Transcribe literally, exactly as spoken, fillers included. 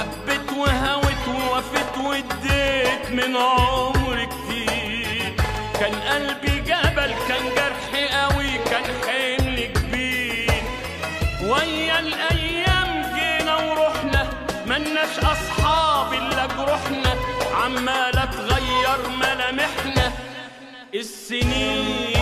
حبيت وهوت ووفيت واديت من عمري كتير. كان قلبي جبل، كان جرحي قوي، كان حمل كبير. ويا الايام جينا ورحنا، ملناش اصحاب الا جروحنا، عمالة تغير ملامحنا. السنين